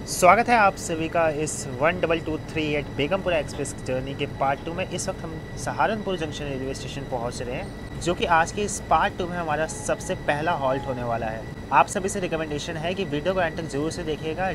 स्वागत है आप सभी का इस 12238 बेगमपुरा एक्सप्रेस जर्नी के पार्ट 2 में। इस वक्त हम सहारनपुर जंक्शन रेलवे स्टेशन पहुंच रहे हैं, जो कि आज के इस पार्ट 2 में हमारा सबसे पहला हॉल्ट होने वाला है। आप सभी से रिकमेंडेशन है कि वीडियो को एंड तक जरूर से देखिएगा।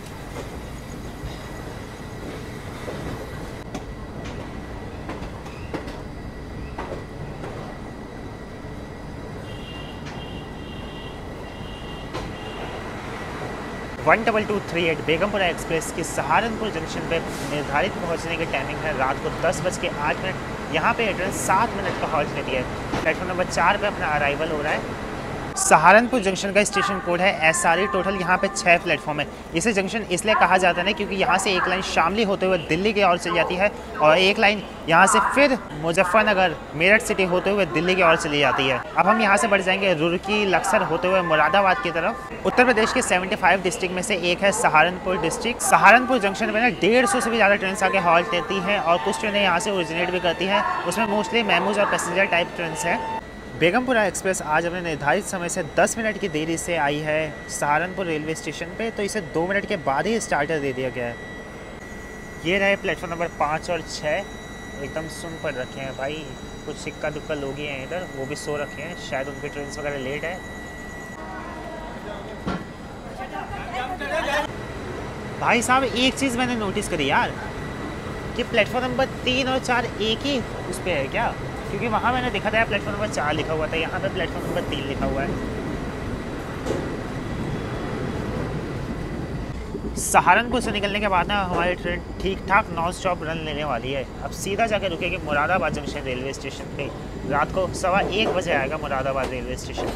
12238 बेगमपुरा एक्सप्रेस की सहारनपुर जंक्शन पे निर्धारित पहुंचने की टाइमिंग है रात को 10:08। यहाँ पे एड्रेस 7 मिनट का हॉल्ट लेती है। प्लेटफॉर्म नंबर 4 पे अपना अराइवल हो रहा है। सहारनपुर जंक्शन का स्टेशन कोड है SRE। टोटल यहाँ पे 6 प्लेटफॉर्म है। इसे जंक्शन इसलिए कहा जाता है क्योंकि यहाँ से एक लाइन शामली होते हुए दिल्ली की ओर चली जाती है और एक लाइन यहाँ से फिर मुजफ्फरनगर मेरठ सिटी होते हुए दिल्ली की ओर चली जाती है। अब हम यहाँ से बढ़ जाएंगे रुड़की लक्सर होते हुए मुरादाबाद की तरफ। उत्तर प्रदेश के 75 डिस्ट्रिक्ट में से एक है सहारनपुर डिस्ट्रिक्ट। सहारनपुर जंक्शन में 150 से भी ज़्यादा ट्रेन आके हॉल्ट लेती हैं और कुछ ट्रेनें यहाँ से ओरिजिनेट भी करती हैं। उसमें मोस्टली मेमूज और पैसेंजर टाइप ट्रेन है। बेगमपुरा एक्सप्रेस आज अपने निर्धारित समय से 10 मिनट की देरी से आई है सहारनपुर रेलवे स्टेशन पे, तो इसे 2 मिनट के बाद ही स्टार्टर दे दिया गया है। ये रहे प्लेटफॉर्म नंबर 5 और 6, एकदम सुन पड़ रखे हैं भाई। कुछ इक्का दुक्का लोग ही हैं इधर, वो भी सो रखे हैं, शायद उनकी ट्रेन वगैरह लेट है। भाई साहब एक चीज़ मैंने नोटिस करी यार, कि प्लेटफॉर्म नंबर 3 और 4 एक ही उस पर है क्या? क्योंकि वहाँ मैंने देखा था प्लेटफॉर्म नंबर 4 लिखा हुआ था, यहाँ पे प्लेटफॉर्म नंबर 3 लिखा हुआ है। सहारनपुर से निकलने के बाद ना हमारी ट्रेन ठीक ठाक नॉन स्टॉप रन लेने वाली है। अब सीधा जाकर रुकेगी मुरादाबाद जंक्शन रेलवे स्टेशन पे। रात को 1:15 बजे आएगा मुरादाबाद रेलवे स्टेशन।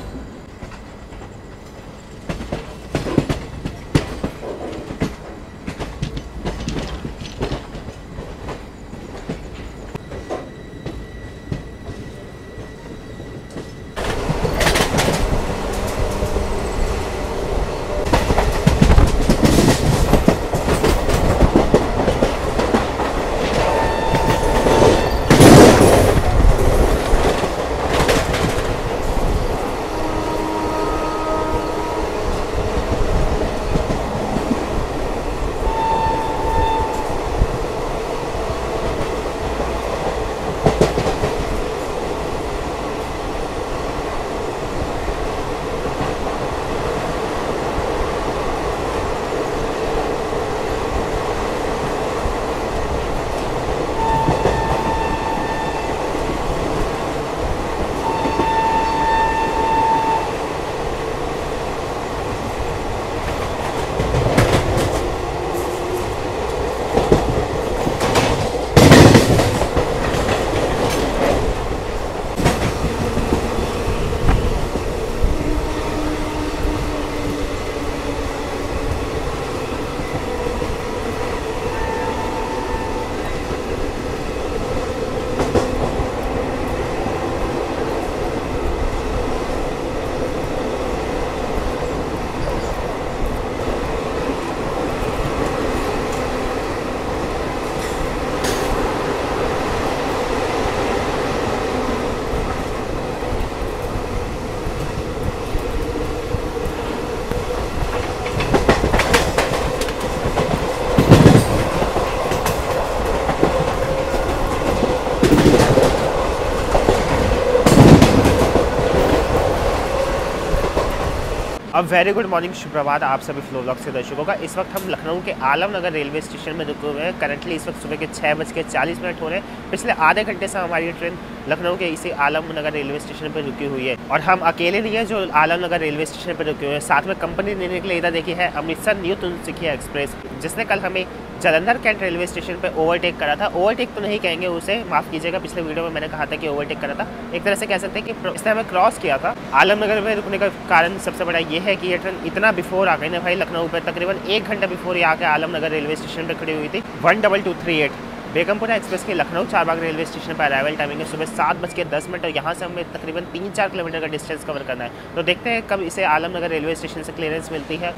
अब वेरी गुड मॉर्निंग, सुप्रभात आप सभी फ्लो ब्लॉग के दर्शकों का। इस वक्त हम लखनऊ के आलमनगर रेलवे स्टेशन में रुके हुए हैं। करंटली इस वक्त सुबह के 6:40 हो रहे हैं। पिछले आधे घंटे से हमारी ट्रेन लखनऊ के इसी आलमनगर रेलवे स्टेशन पर रुकी हुई है और हम अकेले नहीं है जो आलमनगर रेलवे स्टेशन पर रुके हुए हैं। साथ में कंपनी देने के लिए इधर देखी है अमृतसर न्यू तिनसुकिया एक्सप्रेस, जिसने कल हमें जालंधर कैंट रेलवे स्टेशन पे ओवरटेक करा था। ओवरटेक तो नहीं कहेंगे उसे, माफ़ कीजिएगा, पिछले वीडियो में मैंने कहा था कि ओवरटेक करा था। एक तरह से कह सकते हैं कि इसने हमें क्रॉस किया था। आलमनगर में रुकने का कारण सबसे बड़ा ये है कि ये ट्रेन इतना बिफोर आ गई ना भाई, लखनऊ पर तकरीबन 1 घंटा बिफोर ये आकर आलमनगर रेलवे स्टेशन पर खड़ी हुई थी। 12238 बेगमपुरा एक्सप्रेस के लखनऊ चारबाग रेलवे स्टेशन पर अराइवल टाइमिंग है सुबह 7:10 और यहाँ से हमें तकरीबन 3-4 किलोमीटर का डिस्टेंस कवर करना है। तो देखते हैं कब इसे आलमनगर रेलवे स्टेशन से क्लियरेंस मिलती है।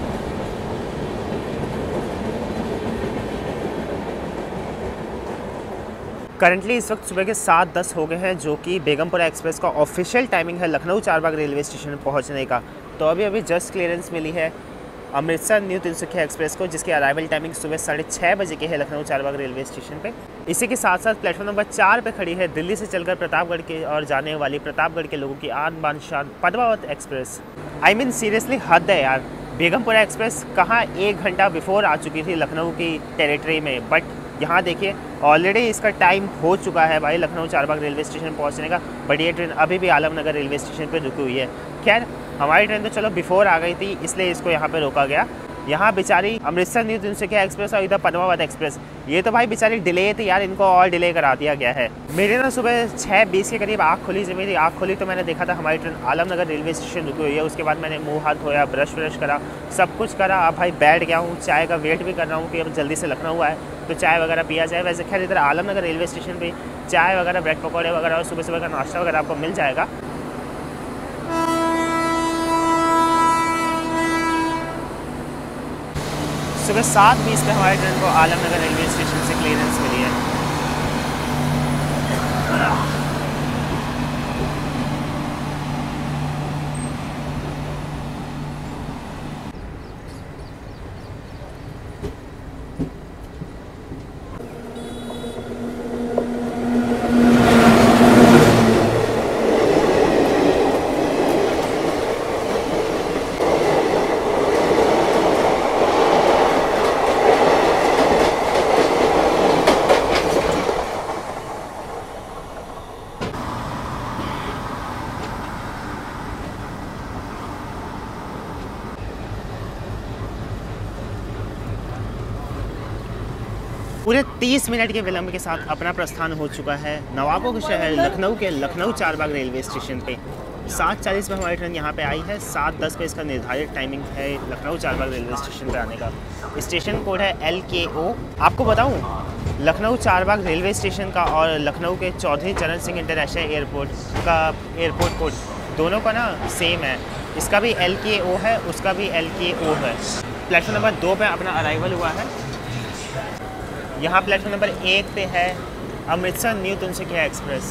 करंटली इस वक्त सुबह के 7:10 हो गए हैं, जो कि बेगमपुरा एक्सप्रेस का ऑफिशियल टाइमिंग है लखनऊ चारबाग रेलवे स्टेशन पहुंचने का। तो अभी जस्ट क्लियरेंस मिली है अमृतसर न्यू तिनसुकिया एक्सप्रेस को, जिसकी अराइवल टाइमिंग सुबह 6:30 बजे की है लखनऊ चारबाग रेलवे स्टेशन पे। इसी के साथ साथ प्लेटफॉर्म नंबर 4 पे खड़ी है दिल्ली से चलकर प्रतापगढ़ के और जाने वाली प्रतापगढ़ के लोगों की आन बान शान Padmavat express. I mean seriously हद है यार, बेगमपुरा एक्सप्रेस कहाँ 1 घंटा बिफोर आ चुकी थी लखनऊ की टेरिटरी में, बट यहाँ देखिए ऑलरेडी इसका टाइम हो चुका है भाई लखनऊ चारबाग रेलवे स्टेशन पहुँचने का, बट ये ट्रेन अभी भी आलमनगर रेलवे स्टेशन पे रुकी हुई है। खैर हमारी ट्रेन तो चलो बिफोर आ गई थी, इसलिए इसको यहाँ पे रोका गया। यहाँ बेचारी अमृतसर न्यू तिनसुकिया एक्सप्रेस और इधर पद्मावत एक्सप्रेस, ये तो भाई बेचारी डिले थी यार, इनको और डिले करा दिया गया है। मेरे ना सुबह 6:20 के करीब आँख खुली, जब मेरी आँख खुली तो मैंने देखा था हमारी ट्रेन आलमनगर रेलवे स्टेशन रुकी हुई है। उसके बाद मैंने मुँह हाथ धोया, ब्रश व्रश करा, सब कुछ करा। अब भाई बैठ गया हूँ, चाय का वेट भी कर रहा हूँ कि अब जल्दी से लखनऊ आए तो चाय वगैरह पिया जाए। वैसे खैर इधर आलमनगर रेलवे स्टेशन पर चाय वगैरह, ब्रेड पकौड़े वगैरह और सुबह सुबह का नाश्ता वगैरह आपको मिल जाएगा। सुबह 7:20 पे हमारी ट्रेन को आलमनगर रेलवे स्टेशन से क्लियरेंस मिली है। पूरे 30 मिनट के विलंब के साथ अपना प्रस्थान हो चुका है नवाबों के शहर लखनऊ के लखनऊ चारबाग रेलवे स्टेशन पे। 7:40 में हमारी ट्रेन यहाँ पे आई है। 7:10 पे इसका निर्धारित टाइमिंग है लखनऊ चारबाग रेलवे स्टेशन पे आने का। स्टेशन कोड है LKO। आपको बताऊँ लखनऊ चारबाग रेलवे स्टेशन का और लखनऊ के चौधरी चरण सिंह इंटरनेशनल एयरपोर्ट का एयरपोर्ट कोड दोनों का ना सेम है। इसका भी LKO है, उसका भी LKO है। प्लेटफॉर्म नंबर 2 पे अपना अराइवल हुआ है। यहाँ प्लेटफॉर्म नंबर 1 पे है अमृतसर न्यू तिनसुकिया एक्सप्रेस।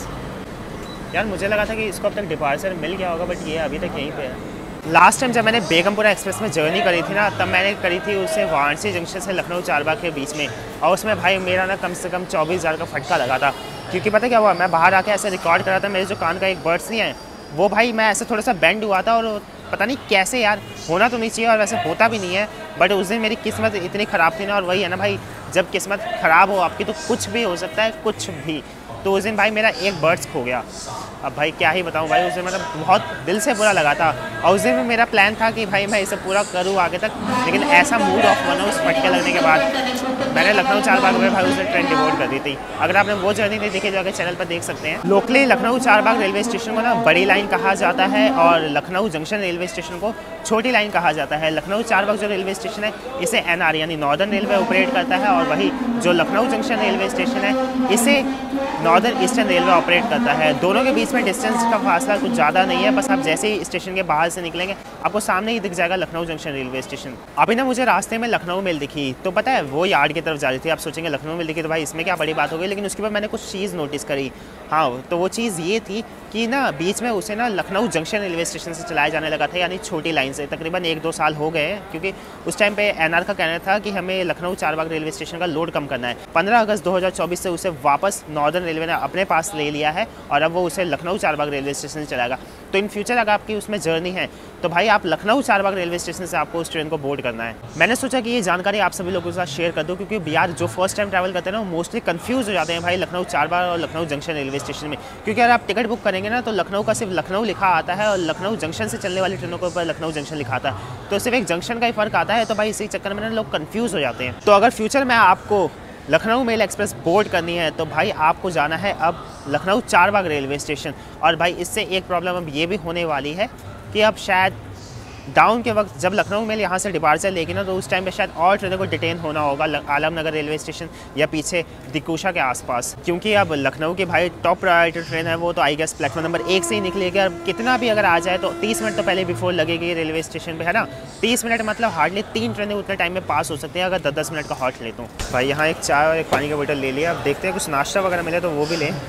यार मुझे लगा था कि इसको अब तक डिपार्चर मिल गया होगा, बट ये अभी तक यहीं पे है। लास्ट टाइम जब मैंने बेगमपुरा एक्सप्रेस में जर्नी करी थी ना, तब मैंने करी थी उससे वाराणसी जंक्शन से लखनऊ चारबाग के बीच में, और उसमें भाई मेरा ना कम से कम 24,000 का फटका लगा था। क्योंकि पता क्या हुआ, मैं बाहर आके ऐसे रिकॉर्ड कर रहा था, मेरे जो कान का एक बर्ड्स नहीं है वो भाई मैं ऐसे थोड़ा सा बेंड हुआ था, और पता नहीं कैसे यार, होना तो नहीं चाहिए और वैसे होता भी नहीं है, बट उस दिन मेरी किस्मत इतनी ख़राब थी ना। और वही है ना भाई, जब किस्मत ख़राब हो आपकी तो कुछ भी हो सकता है, कुछ भी। तो उस दिन भाई मेरा एक बर्ड्स खो गया। अब भाई क्या ही बताऊं भाई, उस दिन मतलब बहुत दिल से बुरा लगा था। और उस दिन में मेरा प्लान था कि भाई मैं इसे पूरा करूं आगे तक, लेकिन ऐसा मूड ऑफ बना उस फटके लगने के बाद। मैंने लखनऊ चारबाग में भाई उस दिन ट्रेन डिवोट कर दी थी। अगर आपने वो जर्नी नहीं देखी, जो आगे चैनल पर देख सकते हैं। Locally Lucknow Charbagh railway station को ना बड़ी लाइन कहा जाता है, और लखनऊ जंक्शन रेलवे स्टेशन को छोटी लाइन कहा जाता है। लखनऊ चारबाग जो रेलवे स्टेशन है इसे NR यानी नॉर्दर्न रेलवे ऑपरेट करता है, और वही जो लखनऊ जंक्शन रेलवे स्टेशन है इसे नॉर्दर्न ईस्टर्न रेलवे ऑपरेट करता है। दोनों के बीच में डिस्टेंस का फासला कुछ ज़्यादा नहीं है, बस आप जैसे ही स्टेशन के बाहर से निकलेंगे आपको सामने ही दिख जाएगा लखनऊ जंक्शन रेलवे स्टेशन। अभी ना मुझे रास्ते में लखनऊ मिल दिखी, तो पता है वो यार्ड की तरफ जा रही थी। आप सोचेंगे लखनऊ मिल दिखी तो भाई इसमें क्या बड़ी बात हो गई, लेकिन उसके बाद मैंने कुछ चीज़ नोटिस करी। हाँ, तो वो चीज़ ये थी कि ना बीच में उसे ना लखनऊ जंक्शन रेलवे स्टेशन से चलाया जाने लगा था, यानी छोटी लाइन से। तकरीबन 1-2 साल हो गए, क्योंकि उस टाइम पे NR का कहना था कि हमें लखनऊ चारबाग रेलवे स्टेशन का लोड कम करना है। 15 अगस्त 2024 से उसे वापस नॉर्दर्न रेलवे ने अपने पास ले लिया है, और अब वो उसे लखनऊ चारबाग रेलवे स्टेशन से चलाएगा। तो इन फ्यूचर अगर आपकी उसमें जर्नी है तो भाई आप लखनऊ चारबाग रेलवे स्टेशन से आपको उस ट्रेन को बोर्ड करना है। मैंने सोचा कि ये जानकारी आप सभी लोगों के साथ शेयर कर दूं, क्योंकि यार जो फर्स्ट टाइम ट्रैवल करते हैं ना, मोस्टली कंफ्यूज हो जाते हैं भाई लखनऊ चारबाग और लखनऊ जंक्शन रेलवे स्टेशन में। क्योंकि अगर आप टिकट बुक करेंगे ना तो लखनऊ का सिर्फ लखनऊ लिखा आता है, और लखनऊ जंक्शन से चलने वाली ट्रेनों के ऊपर लखनऊ जंक्शन लिखा आता है, तो सिर्फ एक जंक्शन का ही फर्क आता है। तो भाई इसी चक्कर में ना लोग कन्फ्यूज़ हो जाते हैं। तो अगर फ्यूचर में आपको लखनऊ मेल एक्सप्रेस बोर्ड करनी है तो भाई आपको जाना है अब लखनऊ चारबाग रेलवे स्टेशन। और भाई इससे एक प्रॉब्लम अब ये भी होने वाली है कि अब शायद डाउन के वक्त जब लखनऊ मेल यहाँ से डिपार्चर लेगी ना, तो उस टाइम पे शायद और ट्रेनों को डिटेन होना होगा आलमनगर रेलवे स्टेशन या पीछे दिकुशा के आसपास। क्योंकि अब लखनऊ की भाई टॉप प्रायोरिटी ट्रेन है वो, तो आई गेस प्लेटफॉर्म नंबर 1 से ही निकलेगी। और कितना भी अगर आ जाए तो 30 मिनट तो पहले बिफोर लगेगी रेलवे स्टेशन पे, है ना। 30 मिनट मतलब हार्डली 3 ट्रेनें उतने टाइम में पास हो सकती हैं अगर 10-10 मिनट का हॉल्ट लेता हूँ। भाई यहाँ एक चाय और एक पानी का बोतल ले लिया। अब देखते हैं कुछ नाश्ता वगैरह मिले तो वो भी लें।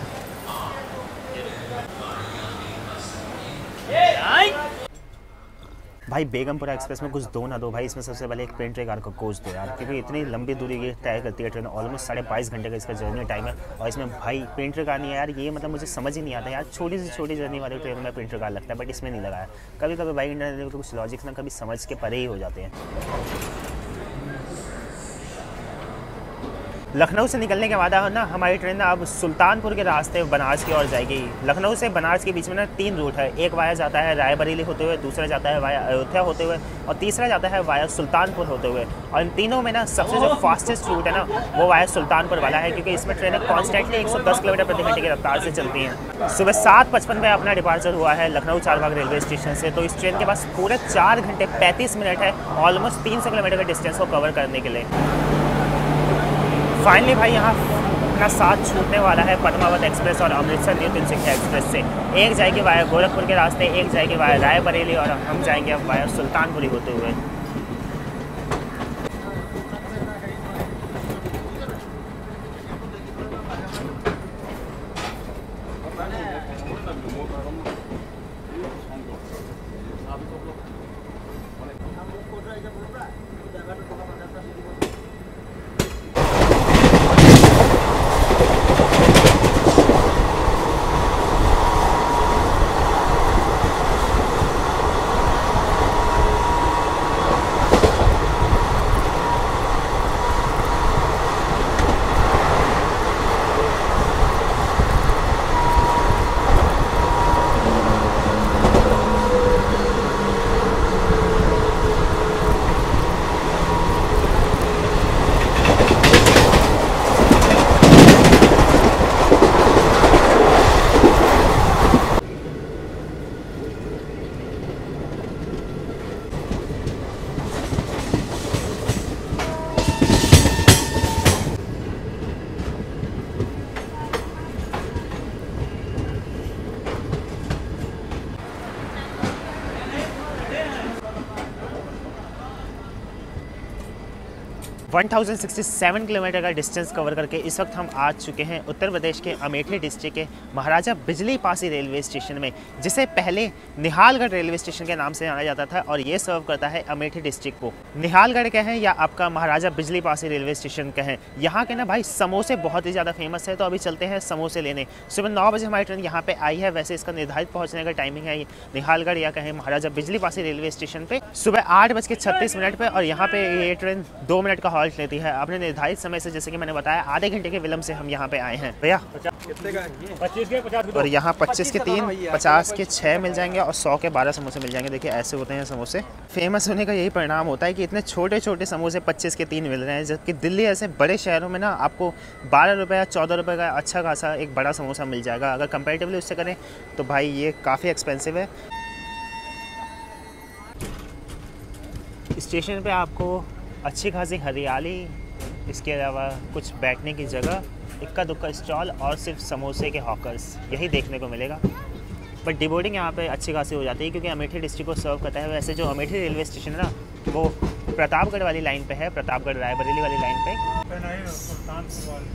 भाई बेगमपुरा एक्सप्रेस में कुछ दो ना दो भाई, इसमें सबसे पहले एक पेंट्री कार को कोच दो यार, क्योंकि इतनी लंबी दूरी की तय करती है ट्रेन, ऑलमोस्ट 22.5 घंटे का इसका जर्नी टाइम है, और इसमें भाई पेंट्री कार नहीं है यार, ये मतलब मुझे समझ ही नहीं आता यार, छोटी से छोटी जर्नी वाली ट्रेन में पेंट्री कार लगता है, बट इसमें नहीं लगाया। कभी कभी भाई इंडियन रेलवे के कुछ लॉजिक्स ना कभी समझ के परे ही हो जाते हैं। लखनऊ से निकलने के बाद ना हमारी ट्रेन ना अब सुल्तानपुर के रास्ते बनारस की ओर जाएगी। लखनऊ से बनारस के बीच में ना 3 रूट है, एक वाया जाता है रायबरेली होते हुए, दूसरा जाता है वाया अयोध्या होते हुए, और तीसरा जाता है वाया सुल्तानपुर होते हुए। और इन तीनों में ना सबसे जो फास्टेस्ट रूट है ना वो वाया सुल्तानपुर वाला है, क्योंकि इसमें ट्रेनें कॉन्स्टेंटली 110 किलोमीटर प्रति घंटे की रफ्तार से चलती हैं। सुबह 7:55 में अपना डिपार्चर हुआ है लखनऊ चारबाग रेलवे स्टेशन से, तो इस ट्रेन के पास पूरे 4 घंटे 35 मिनट है ऑलमोस्ट 300 किलोमीटर के डिस्टेंस को कवर करने के लिए। फाइनली भाई यहाँ अपना साथ छूटने वाला है पद्मावत एक्सप्रेस और अमृतसर न्यू तिनसुकिया एक्सप्रेस से। एक जाएगी वाया गोरखपुर के रास्ते, एक जाएगी वाया रायबरेली, और हम जाएंगे अब वाया सुल्तानपुरी होते हुए। वन 1067 किलोमीटर का डिस्टेंस कवर करके इस वक्त हम आ चुके हैं उत्तर प्रदेश के अमेठी डिस्ट्रिक्ट के महाराजा बिजली पासी रेलवे स्टेशन में, जिसे पहले निहालगढ़ रेलवे स्टेशन के नाम से जाना जाता था, और ये सर्व करता है अमेठी डिस्ट्रिक्ट को। निहालगढ़ कहें या आपका महाराजा बिजली पासी रेलवे स्टेशन कहें, यहाँ के ना भाई समोसे बहुत ही ज़्यादा फेमस है, तो अभी चलते हैं समोसे लेने। सुबह 9 बजे हमारी ट्रेन यहाँ पे आई है, वैसे इसका निर्धारित पहुँचने का टाइमिंग है निहालगढ़ या कहें महाराजा बिजली पासी रेलवे स्टेशन पे सुबह 8:36 पे, और यहाँ पे ये ट्रेन 2 मिनट का हॉल्ट लेती है अपने निर्धारित समय से। जैसे कि मैंने बताया आधे घंटे के विलंब से हम यहाँ पे आए हैं भैया। 25 के 50 और यहाँ 25 के 3, 50 के 6 मिल जाएंगे, और 100 के 12 समोसे मिल जाएंगे। देखिए ऐसे होते हैं समोसे। फेमस होने का यही परिणाम होता है कि इतने छोटे छोटे समोसे 25 के 3 मिल रहे हैं, जबकि दिल्ली ऐसे बड़े शहरों में ना आपको 12 रुपये या 14 रुपये का अच्छा खासा एक बड़ा समोसा मिल जाएगा। अगर कंपेरेटिवली उससे करें तो भाई ये काफ़ी एक्सपेंसिव है। स्टेशन पे आपको अच्छी खासी हरियाली, इसके अलावा कुछ बैठने की जगह, इक्का दुक्का स्टॉल और सिर्फ समोसे के हॉकर्स, यही देखने को मिलेगा। बट डिबोर्डिंग यहाँ पे अच्छी खासी हो जाती है, क्योंकि अमेठी डिस्ट्रिक्ट को सर्व करता है। वैसे जो अमेठी रेलवे स्टेशन है ना वो प्रतापगढ़ वाली लाइन पे है, प्रतापगढ़ रायबरेली वाली लाइन पे।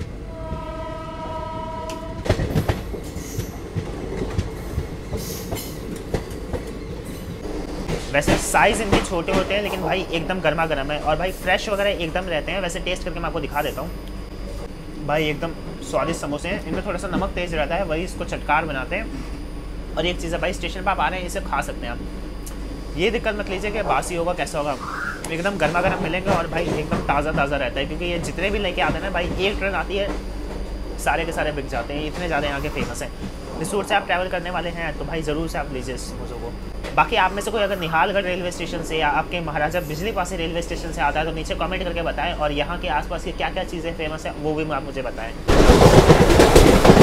वैसे साइज़ इनके छोटे होते हैं, लेकिन भाई एकदम गर्मा गर्म है, और भाई फ्रेश वगैरह एकदम रहते हैं। वैसे टेस्ट करके मैं आपको दिखा देता हूँ। भाई एकदम स्वादिष्ट समोसे हैं, इनमें थोड़ा सा नमक तेज़ रहता है, वही इसको चटकार बनाते हैं। और एक चीज़ है भाई, स्टेशन पर आप आ रहे हैं, इसे खा सकते हैं आप। ये दिक्कत मत लीजिए कि बासी होगा कैसा होगा, एकदम गर्मा गर्म मिलेंगे, और भाई एकदम ताज़ा ताज़ा रहता है, क्योंकि ये जितने भी लेके आते हैं ना भाई, एक ट्रेन आती है सारे के सारे बिक जाते हैं, इतने ज़्यादा यहाँ के फेमस हैं। मैसूर से आप ट्रैवल करने वाले हैं तो भाई ज़रूर से आप लीजिए इस समोसों को। बाकी आप में से कोई अगर निहालगढ़ रेलवे स्टेशन से या आपके महाराजा बिजली पासी रेलवे स्टेशन से आता है तो नीचे कमेंट करके बताएं, और यहाँ के आसपास की क्या क्या चीज़ें फेमस हैं वो भी आप मुझे बताएं।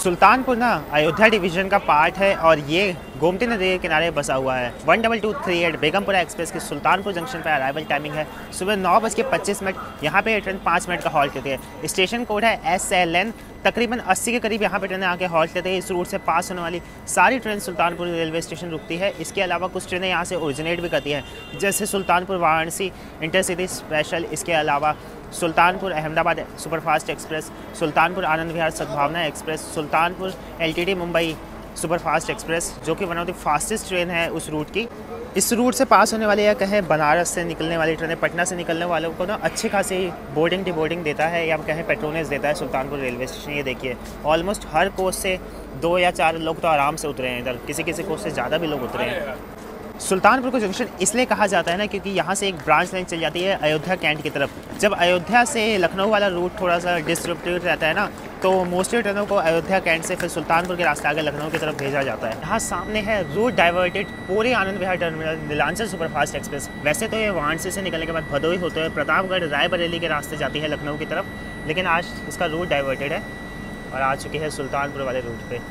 सुल्तानपुर ना अयोध्या डिवीज़न का पार्ट है और ये गोमती नदी के किनारे बसा हुआ है। 12238 बेगमपुरा एक्सप्रेस की सुल्तानपुर जंक्शन पर अराइवल टाइमिंग है सुबह 9:25। यहाँ पे ट्रेन 5 मिनट का हॉल्ट लेती है। स्टेशन कोड है SLN। तकरीबन 80 के करीब यहाँ पे ट्रेनें आके हॉल्ट लेते हैं। इस रूट से पास होने वाली सारी ट्रेन सुल्तानपुर रेलवे स्टेशन रुकती है। इसके अलावा कुछ ट्रेनें यहाँ से ओरिजिनेट भी करती हैं, जैसे सुल्तानपुर वाराणसी इंटरसिटी स्पेशल। इसके अलावा Sultanpur Ahmedabad superfast express, Sultanpur Anand Vihar Sadbhavna express, Sultanpur LTT Mumbai superfast express, जो कि one of the fastest train है उस रूट की। इस रूट से पास होने वाले या कहें बनारस से निकलने वाली ट्रेनें, पटना से निकलने वालों को ना अच्छी खासी बोर्डिंग डिबोर्डिंग देता है या कहें पेट्रोनेज देता है सुल्तानपुर रेलवे स्टेशन। ये देखिए ऑलमोस्ट हर कोच से 2 या 4 लोग तो आराम से उतरे हैं इधर, किसी कोच से ज़्यादा भी लोग उतरे हैं। सुल्तानपुर को जंक्शन इसलिए कहा जाता है ना क्योंकि यहाँ से एक ब्रांच लाइन चल जाती है अयोध्या कैंट की तरफ। जब अयोध्या से लखनऊ वाला रूट थोड़ा सा डिस्ट्रिब्यूटेड रहता है ना, तो मोस्टली ट्रेनों को अयोध्या कैंट से फिर सुल्तानपुर के रास्ते आगे लखनऊ की तरफ भेजा जाता है। यहाँ सामने है रूट डाइवर्टेड पूरे Anand Vihar terminal Nilanchal superfast express. वैसे तो ये वाराणसी से निकलने के बाद भदोही होते हुए प्रतापगढ़ रायबरेली के रास्ते जाती है लखनऊ की तरफ, लेकिन आज इसका रूट डाइवर्टेड है और आ चुकी है सुल्तानपुर वाले रूट पे।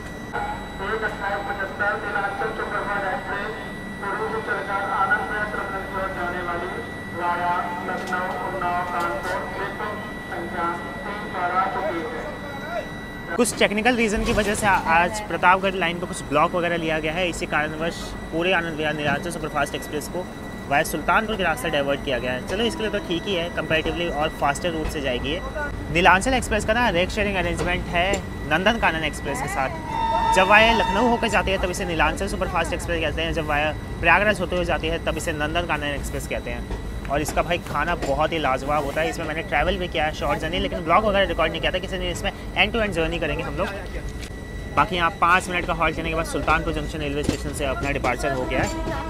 कुछ टेक्निकल रीज़न की वजह से आज प्रतापगढ़ लाइन पर कुछ ब्लॉक वगैरह लिया गया है। इसी कारणवश पूरे आनंद विहार नीलांचल सुपरफास्ट एक्सप्रेस को वाया सुल्तानपुर के रास्ते डाइवर्ट किया गया है। चलो इसके लिए तो ठीक ही है, कंपैरेटिवली और फास्टर रूट से जाएगी ये। नीलांचल एक्सप्रेस का ना रेक शेयरिंग अरेंजमेंट है नंदन कानन एक्सप्रेस के साथ। जब वाया लखनऊ होकर जाती है तब इसे नीलांचल सुपरफास्ट एक्सप्रेस कहते हैं, जब वाया प्रयागराज होते हुए जाती है तब इसे नंदन कानन एक्सप्रेस कहते हैं। और इसका भाई खाना बहुत ही लाजवाब होता है। इसमें मैंने ट्रैवल भी किया है शॉर्ट जर्नी, लेकिन ब्लॉग वगैरह रिकॉर्ड नहीं किया था किसी ने। इसमें एंड टू एंड जर्नी करेंगे हम लोग। बाकी यहाँ 5 मिनट का हॉल्ट लेने के बाद सुल्तानपुर जंक्शन रेलवे स्टेशन से अपना डिपार्चर हो गया है।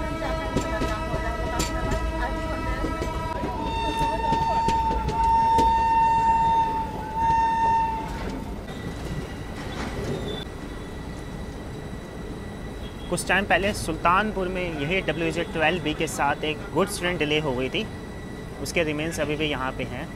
कुछ टाइम पहले सुल्तानपुर में यही WZ 12B के साथ एक गुड्स ट्रेन डिले हो गई थी, उसके रिमेन्स अभी भी यहाँ पे हैं।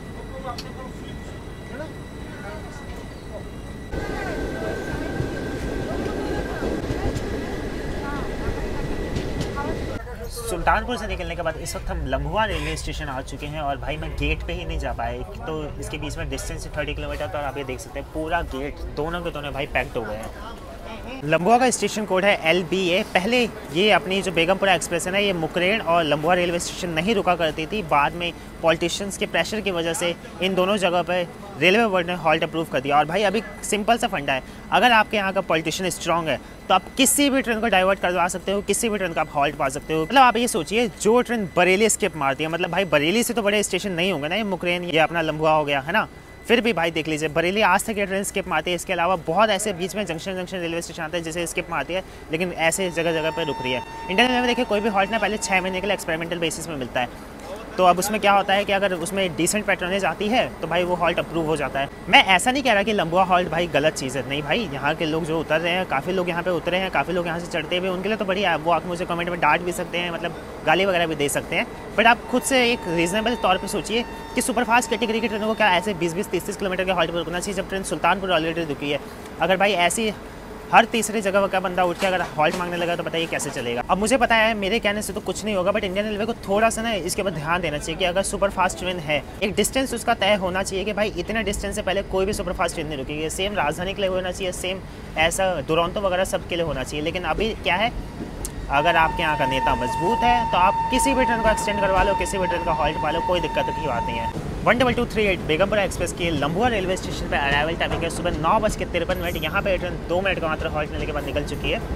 सुल्तानपुर से निकलने के बाद इस वक्त हम लम्हुआ रेलवे स्टेशन आ चुके हैं और भाई मैं गेट पे ही नहीं जा पाया। तो इसके बीच में डिस्टेंस 30 किलोमीटर था और आप ये देख सकते हैं पूरा गेट दोनों के दोनों भाई पैक्ड हो गए हैं। लम्बुआ का स्टेशन कोड है LBA। पहले ये अपनी जो बेगमपुरा एक्सप्रेस है ना, ये मुकरेन और लम्बुआ रेलवे स्टेशन नहीं रुका करती थी। बाद में पॉलिटिशियंस के प्रेशर की वजह से इन दोनों जगह पर रेलवे बोर्ड ने हॉल्ट अप्रूव कर दिया। और भाई अभी सिंपल सा फंडा है, अगर आपके यहाँ का पॉलिटिशियन स्ट्रॉन्ग है तो आप किसी भी ट्रेन को डाइवर्ट करवा सकते हो, किसी भी ट्रेन का आप हॉल्ट पा सकते हो। मतलब आप ये सोचिए जो ट्रेन बरेली स्किप मारती है, मतलब भाई बरेली से तो बड़े स्टेशन नहीं होंगे ना, ये मुकरेन ये अपना लम्बुआ हो गया है ना, फिर भी भाई देख लीजिए बरेली आज तक ये ट्रेन स्किप मारती है। इसके अलावा बहुत ऐसे बीच में जंक्शन रेलवे स्टेशन आते हैं जिसे स्किप मारती है, लेकिन ऐसे जगह जगह पर रुक रही है। इंडियन रेलवे में देखिए कोई भी हॉल्ट ना पहले 6 महीने के लिए एक्सपेरिमेंटल बेसिस में मिलता है। तो अब उसमें क्या होता है कि अगर उसमें डिसेंट पैट्रोनेज आती है तो भाई वो हॉल्ट अप्रूव हो जाता है। मैं ऐसा नहीं कह रहा कि लम्बुआ हॉल्ट भाई गलत चीज़ है, नहीं भाई, यहाँ के लोग जो उतर रहे हैं, काफ़ी लोग यहाँ पे उतरे हैं, काफ़ी लोग यहाँ से चढ़ते हुए, उनके लिए तो बढ़िया है। वो आप मुझे कमेंट में डांट भी सकते हैं, मतलब गाली वगैरह भी दे सकते हैं, बट आप खुद से एक रीजनेबल तौर पर सोचिए कि सुपरफास्ट कैटेगरी की ट्रेनों को क्या ऐसे 20-30 किलोमीटर के हॉल्ट पर रुकना चाहिए जब ट्रेन सुल्तानपुर ऑलरेडी रुकी है। अगर भाई ऐसी हर तीसरे जगह का बंदा उठ के अगर हॉल्ट मांगने लगा तो बताइए कैसे चलेगा। अब मुझे पता है मेरे कहने से तो कुछ नहीं होगा, बट इंडियन रेलवे को थोड़ा सा ना इसके ऊपर ध्यान देना चाहिए कि अगर सुपर फास्ट ट्रेन है, एक डिस्टेंस उसका तय होना चाहिए कि भाई इतना डिस्टेंस से पहले कोई भी सुपर फास्ट ट्रेन नहीं रुकेगी। सेम राजधानी के लिए होना चाहिए, सेम ऐसा दुरंतो वगैरह सब के लिए होना चाहिए। लेकिन अभी क्या है, अगर आपके यहाँ का नेता मजबूत है तो आप किसी भी ट्रेन को एक्सटेंड करवा लो, किसी भी ट्रेन का हॉल्ट पा लो, कोई दिक्कत की बात नहीं है। 12238 बेगमपुरा एक्सप्रेस की लम्बुआ रेलवे स्टेशन पर अराइवल टाइमिंग है सुबह 9:53। यहाँ पे ट्रेन 2 मिनट का मात्र हॉल्ट लेने के बाद निकल चुकी है।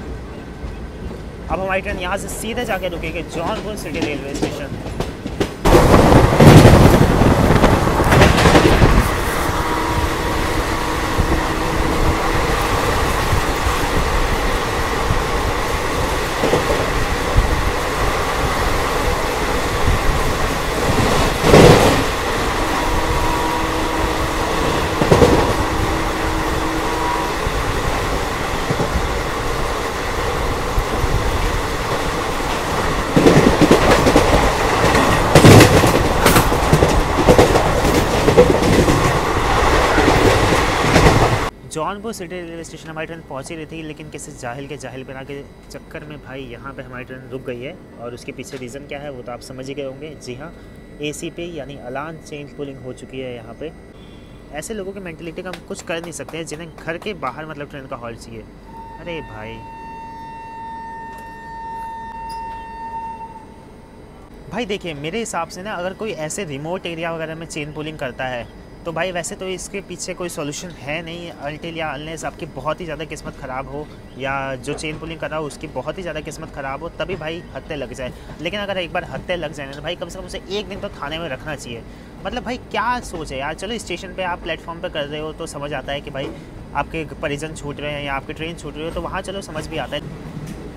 अब हमारी ट्रेन यहाँ से सीधे जाके रुकेगी Jaunpur city railway station. Jaunpur city railway station हमारी ट्रेन पहुंच ही रही थी, लेकिन किसी जाहिल के जाहिल बना के चक्कर में भाई यहाँ पे हमारी ट्रेन रुक गई है। और उसके पीछे रीज़न क्या है वो तो आप समझ ही गए होंगे। जी हाँ, AC पे यानी अलार्म चेंज पुलिंग हो चुकी है यहाँ पे। ऐसे लोगों की मेंटलिटी का हम कुछ कर नहीं सकते हैं जिन्हें घर के बाहर मतलब ट्रेन का हॉल्ट चाहिए। अरे भाई देखिए, मेरे हिसाब से ना अगर कोई ऐसे रिमोट एरिया वगैरह में चेन पुलिंग करता है तो भाई वैसे तो इसके पीछे कोई सॉल्यूशन है नहीं, अनटिल या अनलेस आपकी बहुत ही ज़्यादा किस्मत ख़राब हो या जो चेन पुलिंग कर रहा हो उसकी बहुत ही ज़्यादा किस्मत ख़राब हो, तभी भाई हत्ते लग जाए। लेकिन अगर एक बार हत्ते लग जाए ना भाई कम से कम उसे एक दिन तो थाने में रखना चाहिए। मतलब भाई क्या सोच है यार। चलो स्टेशन पे आप प्लेटफॉर्म पे कर रहे हो तो समझ आता है कि भाई आपके परिजन छूट रहे हैं या आपकी ट्रेन छूट रही हो, तो वहाँ चलो समझ भी आता है।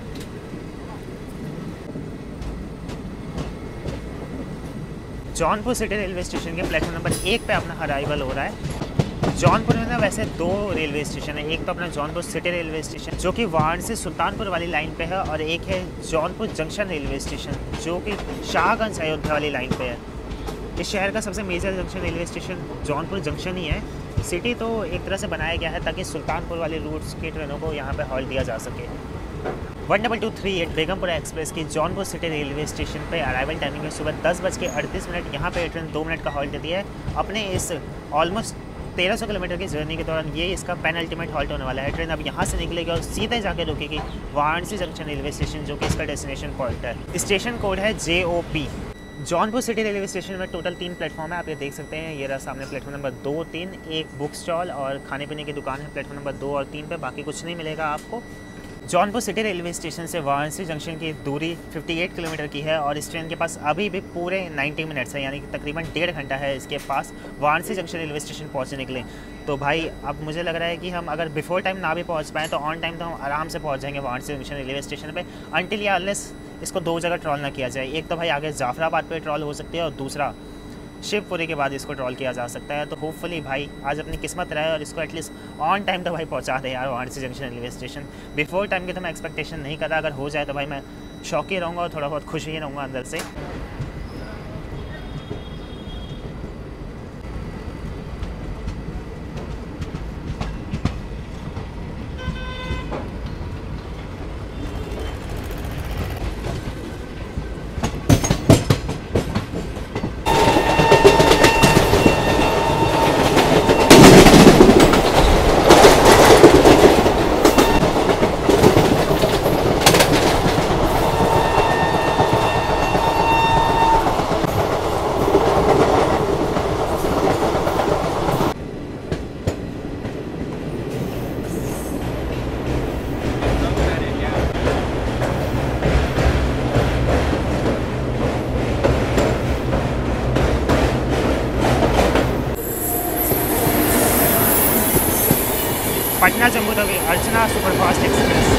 जौनपुर सिटी रेलवे स्टेशन के प्लेटफॉर्म नंबर 1 पे अपना अराइवल हो रहा है। जौनपुर में ना वैसे 2 रेलवे स्टेशन है, एक तो अपना जौनपुर सिटी रेलवे स्टेशन जो कि वार्ड से सुल्तानपुर वाली लाइन पे है, और एक है जौनपुर जंक्शन रेलवे स्टेशन जो कि शाहगंज अयोध्या वाली लाइन पे है। इस शहर का सबसे major junction railway station Jaunpur junction ही है। सिटी तो एक तरह से बनाया गया है ताकि सुल्तानपुर वाले रूट्स की ट्रेनों को यहाँ पर हॉल्ट दिया जा सके। 12238 बेगमपुरा एक्सप्रेस की जौनपुर सिटी रेलवे स्टेशन पे अराइवल टाइमिंग है सुबह 10:38। यहाँ पे ट्रेन 2 मिनट का हॉल्ट देती है। अपने इस ऑलमोस्ट 1300 किलोमीटर की जर्नी के दौरान ये इसका पेनल्टीमेट हॉल्ट होने वाला है। ट्रेन अब यहाँ से निकलेगी और सीधे जाके रुकेगी वाराणसी जंक्शन रेलवे स्टेशन जो कि इसका डेस्टिनेशन पॉइंट है। स्टेशन कोड है JOP। Jaunpur city railway station में टोटल 3 प्लेटफॉर्म है, आप ये देख सकते हैं। ये रहा सामने प्लेटफॉर्म नंबर 2, 3, एक बुक स्टॉल और खाने पीने की दुकान है प्लेटफॉर्म नंबर 2 और 3 पे, बाकी कुछ नहीं मिलेगा आपको। जौनपुर सिटी रेलवे स्टेशन से वाराणसी जंक्शन की दूरी 58 किलोमीटर की है और इस ट्रेन के पास अभी भी पूरे 90 मिनट्स है, यानी कि तकरीबन 1.5 घंटा है इसके पास वाराणसी जंक्शन रेलवे स्टेशन पहुंचने के लिए। तो भाई अब मुझे लग रहा है कि हम अगर बिफोर टाइम ना भी पहुंच पाएँ तो ऑन टाइम तो हम आराम से पहुंच जाएंगे वाराणसी जंक्शन रेलवे स्टेशन पे, अनटिल या अनलेस इसको 2 जगह ट्रॉल ना किया जाए। एक तो भाई आगे जाफराबाद पे ट्रॉल हो सकती है और दूसरा शिवपुरी के बाद इसको ट्रॉल किया जा सकता है। तो होपफुली भाई आज अपनी किस्मत रहे और इसको एटलीस्ट ऑन टाइम तो भाई पहुंचा दे यार Varanasi junction railway station. Before time की तो मैं एक्सपेक्टेशन नहीं कर रहा, अगर हो जाए तो भाई मैं शौक ही रहूँगा और थोड़ा बहुत खुश ही रहूँगा अंदर से। Patna Jammu Tawi Archana superfast express.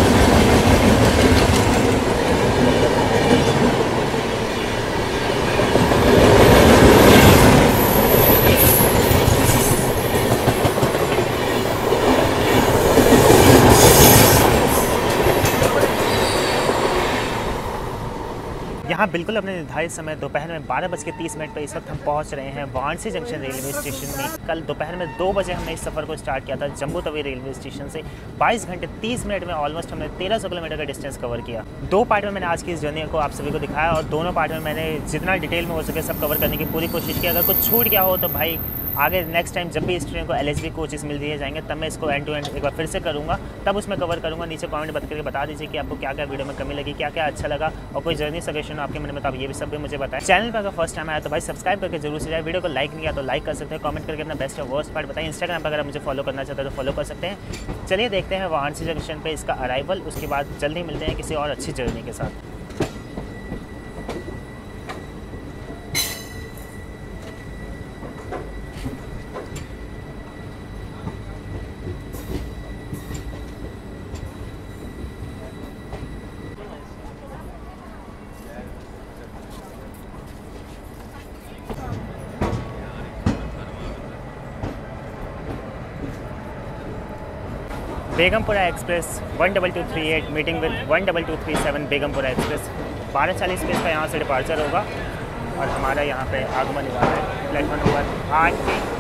यहाँ बिल्कुल अपने निर्धारित समय दोपहर में 12:30 पर इस वक्त हम पहुँच रहे हैं वाराणसी जंक्शन रेलवे स्टेशन में। कल दोपहर में 2 बजे हमने इस सफ़र को स्टार्ट किया था जम्मू तवी रेलवे स्टेशन से। 22 घंटे 30 मिनट में ऑलमोस्ट हमने 1300 किलोमीटर का डिस्टेंस कवर किया। 2 पार्ट में मैंने आज की इस जर्नी को आप सभी को दिखाया और दोनों पार्ट में मैंने जितना डिटेल में हो सके सब कवर करने की पूरी कोशिश की। अगर कुछ छूट गया हो तो भाई आगे नेक्स्ट टाइम जब भी इस ट्रेन को LHB कोचेस मिल दिए जाएंगे तब मैं इसको एंड टू एंड एक बार फिर से करूँगा, तब उसमें कवर करूँगा। नीचे कमेंट करके बता दीजिए कि आपको क्या क्या वीडियो में कमी लगी, क्या क्या अच्छा लगा और कोई जर्नी सजेशन हो आपके मन में तो आप ये भी सब भी मुझे बताएं। चैनल पर अगर फर्स्ट टाइम आया तो भाई सब्सक्राइब करके जरूर से जाए। वीडियो को लाइक नहीं किया तो लाइक कर सकते हैं, कमेंट करके अपना बेस्ट और वर्स्ट पार्ट बताएं। इंस्टाग्राम पर अगर मुझे फॉलो करना चाहते हैं तो फॉलो कर सकते हैं। चलिए देखते हैं वाराणसी जंक्शन पर इसका अराइवल, उसके बाद जल्दी मिलते हैं किसी और अच्छी जर्नी के साथ। Begampura express 12238 meeting with 12237 Begampura express 12:40 पे इसका यहाँ से डिपार्चर होगा और हमारा यहाँ पे आगमन हुआ है प्लेटफॉर्म नंबर 8 पे।